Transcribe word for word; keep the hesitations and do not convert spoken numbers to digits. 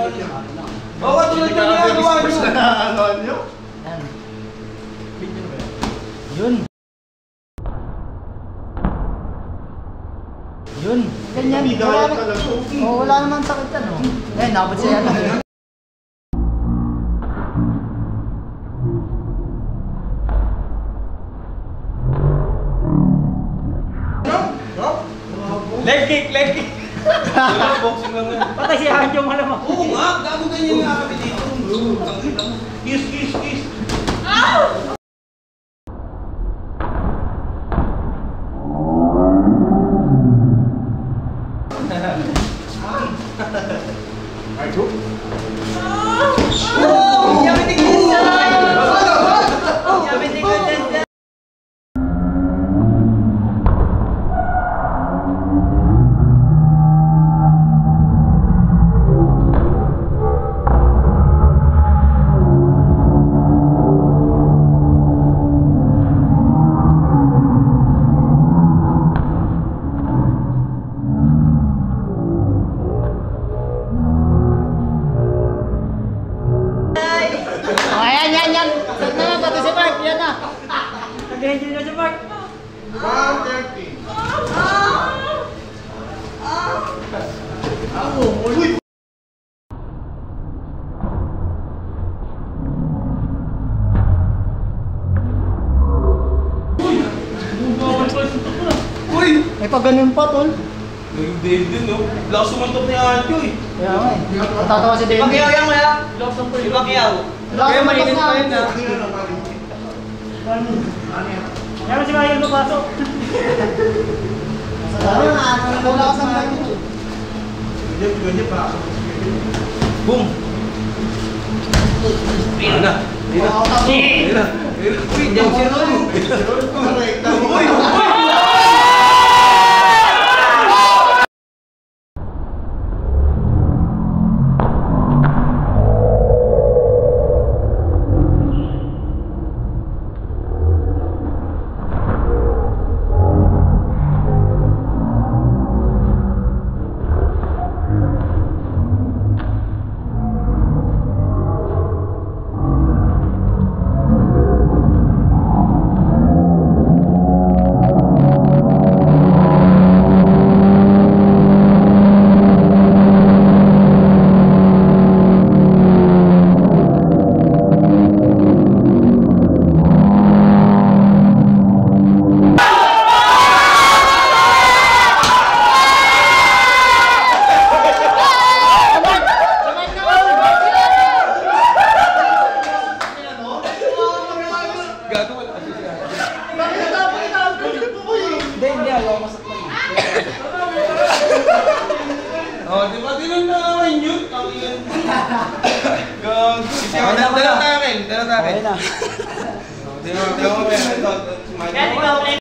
Oo, tulad na ginagawa nyo. Ano nyo? Yan. Yun. Yun. Ganyan. Wala, oh, wala naman sakit yan, oh. Eh, nakapot siya yan. Leg kick, leg kick. Boxing lang yan. Patay siya ang yung malamang. Oo nga, gago ganyan nga kami dito. Kiss, kiss, kiss. Ow! Arjo? Oh! Yamin ni Kisa! Yamin ni Kisa! Ayan, yan, yan. Saan na, pati si Mark. Yan na. Nag-enjoy na si Mark. one thirty. Uy! Uy! May pag ganun pa, tol. Nag-dead din, no? Lakas sumuntok ni Anjo, eh. Kaya nga eh. Matatawa si Denny. Pagkiyaw yan, kaya? Di ba kiyaw? Kaya mainit pa yun, ha? Kaya mo si Mayan papasok. Ano na, ano na wala ka sa mga yun. Ganyan, ganyan pa. Boom! Ayun na! Ayun na! Ayun na! Uy, diyan si Ron! Uy! Uy! Oh, di ba din na naman yun? Gag. Dala tayo rin, dala tayo rin. Di ba, di ba,